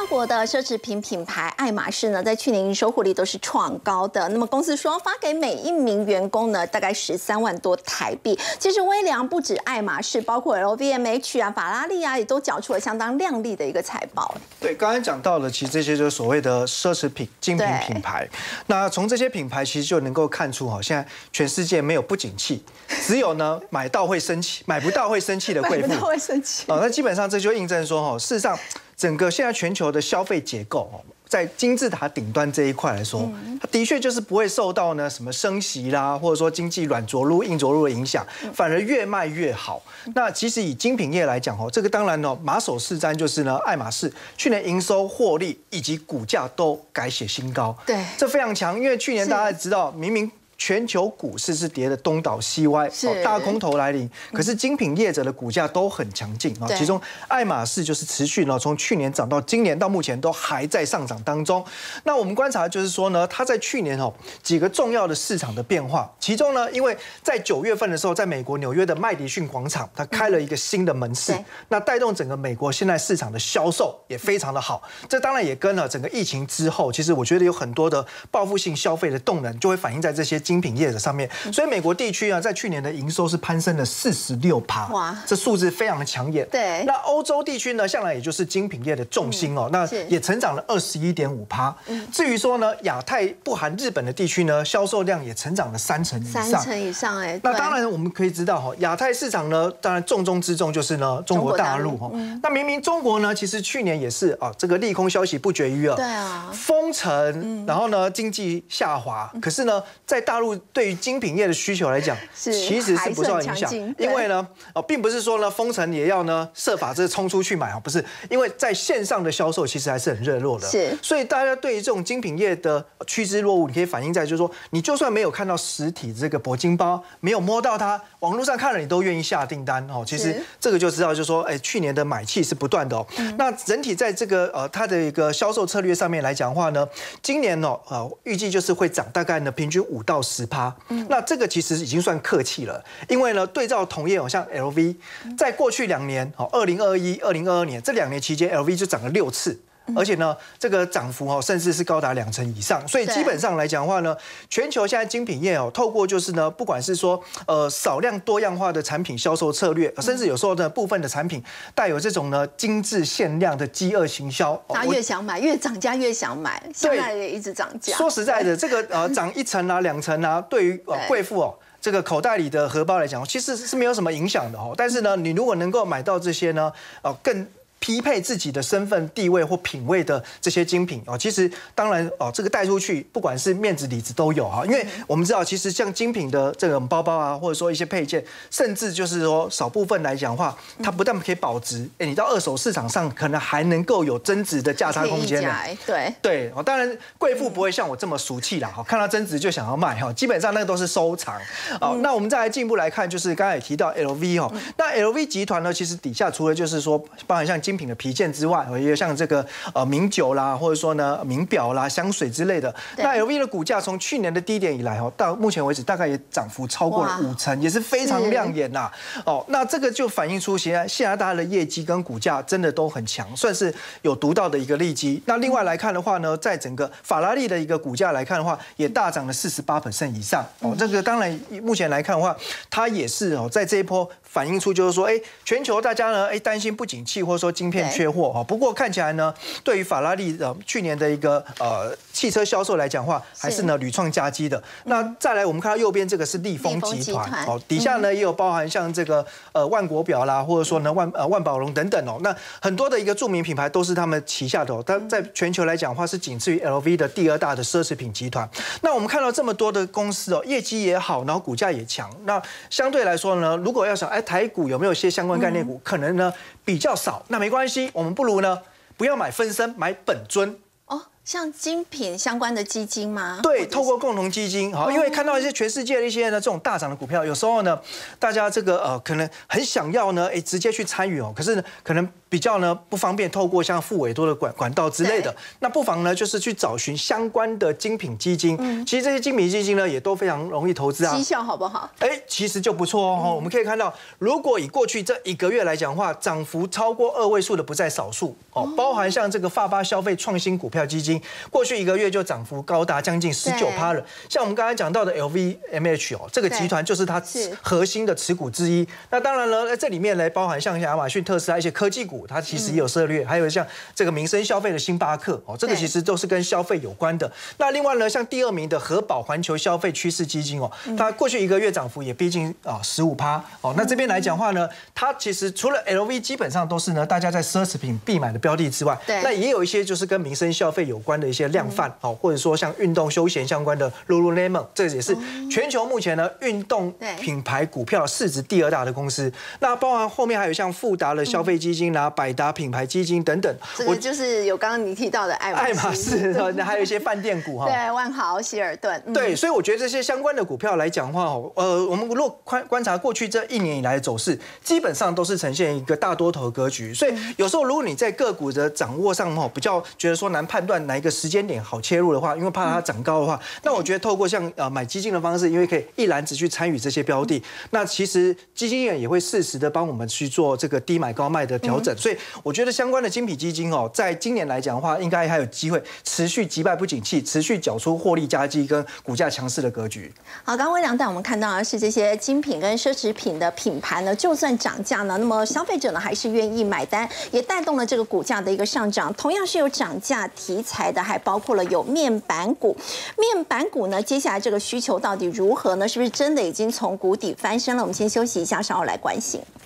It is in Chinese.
国的奢侈品品牌爱马仕呢，在去年营收获利都是创高的。那么公司说，发给每一名员工呢，大概13万多台币。其实微良不止爱马仕，包括 LVMH 啊、法拉利啊，也都缴出了相当亮丽的一个财报。 对，刚才讲到了，其实这些就是所谓的奢侈品、精品品牌。那从这些品牌其实就能够看出，哈，现在全世界没有不景气，只有呢买到会生气，买不到会生气的贵妇。 买不到会生气。 那基本上这就印证说，哈，事实上。整个现在全球的消费结构，在金字塔顶端这一块来说，它的确就是不会受到呢什么升息啦，或者说经济软着陆、硬着陆的影响，反而越卖越好。那其实以精品业来讲，这个当然呢马首是瞻就是呢爱马仕去年营收、获利以及股价都改写新高，对，这非常强。因为去年大家知道，明明全球股市是跌的东倒西歪，大空头来临。可是精品业者的股价都很强劲啊，其中爱马仕就是持续呢，从去年涨到今年到目前都还在上涨当中。那我们观察就是说呢，它在去年几个重要的市场的变化，其中呢，因为在9月份的时候，在美国纽约的麦迪逊广场，它开了一个新的门市，那带动整个美国现在市场的销售也非常的好。这当然也跟了整个疫情之后，其实我觉得有很多的报复性消费的动能，就会反映在这些精品业者上面，所以美国地区啊，在去年的营收是攀升了46%，哇，这数字非常的抢眼。对，那欧洲地区呢，向来也就是精品业的重心哦，那也成长了21.5%。至于说呢，亚太不含日本的地区呢，销售量也成长了30%以上，3成以上哎。那当然我们可以知道哈，亚太市场呢，当然重中之重就是呢中国大陆哈。那明明中国呢，其实去年也是啊，这个利空消息不绝于耳，对啊，封城，然后呢经济下滑，可是呢，在大陆对于精品业的需求来讲，其实是不受影响，因为呢，并不是说呢封城也要呢设法这冲出去买啊，不是，因为在线上的销售其实还是很热络的，是，所以大家对于这种精品业的趋之若鹜，你可以反映在就是说，你就算没有看到实体这个铂金包，没有摸到它，网络上看了你都愿意下订单哦。其实这个就知道，就是说，去年的买气是不断的哦。那整体在这个它的一个销售策略上面来讲的话呢，今年预计就是会涨大概呢平均5到10%。那这个其实已经算客气了，因为呢，对照同业像 LV， 在过去2年，2021、2022年这2年期间 ，LV 就涨了6次。而且呢，这个涨幅甚至是高达2成以上，所以基本上来讲的话呢，全球现在精品业透过就是呢，不管是说少量多样化的产品销售策略，甚至有时候呢部分的产品带有这种呢精致限量的饥饿行销， 大家越想买，越涨价越想买，现在也一直涨价。 说实在的，这个涨1成啊、2成啊，对于贵妇这个口袋里的荷包来讲，其实是没有什么影响的但是呢，你如果能够买到这些呢，更匹配自己的身份地位或品味的这些精品其实当然这个带出去，不管是面子里子都有因为我们知道，其实像精品的这种包包啊，或者说一些配件，甚至就是说少部分来讲的话，它不但可以保值，你到二手市场上可能还能够有增值的价差空间的。对，当然贵妇不会像我这么俗气啦，看到增值就想要卖基本上那个都是收藏。那我们再来进一步来看，就是刚才也提到 LV 那 LV 集团呢，其实底下除了就是说，包含像精品的皮件之外，也有像这个名酒啦，或者说呢名表啦、香水之类的。那 LV 的股价从去年的低点以来到目前为止，大概也涨幅超过了5成，也是非常亮眼呐。那这个就反映出现在大家的业绩跟股价真的都很强，算是有独到的一个利基。那另外来看的话呢，在整个法拉利的一个股价来看的话，也大涨了48% 以上。这个当然目前来看的话，它也是在这一波反映出就是说，全球大家呢担心不景气，或者说晶片缺货不过看起来呢，对于法拉利去年的一个汽车销售来讲话，还是呢屡创佳绩的。那再来，我们看到右边这个是利丰集团底下呢也有包含像这个万国表啦，或者说呢万宝龙等等那很多的一个著名品牌都是他们旗下的但在全球来讲的话，是仅次于 LV 的第2大的奢侈品集团。那我们看到这么多的公司业绩也好，然后股价也强。那相对来说呢，如果要想台股有没有一些相关概念股，可能呢比较少。那没关系，我们不如呢不要买分身，买本尊。 像精品相关的基金吗？ 对，透过共同基金，好，因为看到一些全世界的一些呢这种大涨的股票，有时候呢，大家这个可能很想要呢，直接去参与哦，可是呢，可能比较呢不方便透过像副委托的管道之类的，那不妨呢就是去找寻相关的精品基金。其实这些精品基金呢也都非常容易投资啊， 绩效好不好？ 其实就不错哦。我们可以看到，如果以过去这1个月来讲的话，涨幅超过2位数的不在少数哦，包含像这个发发消费创新股票基金，过去1个月就涨幅高达将近19%了。像我们刚才讲到的 LVMH 哦，这个集团就是它核心的持股之一。那当然了，这里面呢包含像亚马逊、特斯拉一些科技股，它其实也有涉猎，还有像这个民生消费的星巴克哦，这个其实都是跟消费有关的。那另外呢，像第2名的和宝环球消费趋势基金哦，它过去1个月涨幅也逼近15%哦。那这边来讲话呢，它其实除了 LV 基本上都是呢大家在奢侈品必买的标的之外，那也有一些就是跟民生消费有关的一些量贩哦，或者说像运动休闲相关的 Lululemon， 这也是全球目前呢运动品牌股票市值第2大的公司。那包含后面还有像富达的消费基金啦、百达品牌基金等等。 这个就是有刚刚你提到的爱马仕， 还有一些饭店股哈， 对，万豪、希尔顿。 对，所以我觉得这些相关的股票来讲的话，我们如果观察过去这1年以来的走势，基本上都是呈现一个大多头格局。所以有时候如果你在个股的掌握上比较觉得说难判断哪一个时间点好切入的话，因为怕它涨高的话，那我觉得透过像买基金的方式，因为可以一篮子去参与这些标的，那其实基金业也会适时的帮我们去做这个低买高卖的调整。所以我觉得相关的精品基金在今年来讲的话，应该还有机会持续击败不景气，持续缴出获利佳绩跟股价强势的格局。 好，刚刚威良带我们看到的是这些精品跟奢侈品的品牌呢，就算涨价呢，那么消费者呢还是愿意买单，也带动了这个股价的一个上涨。同样是有涨价题材的，还包括了有面板股。面板股呢，接下来这个需求到底如何呢？是不是真的已经从谷底翻身了？我们先休息一下，稍后来关心。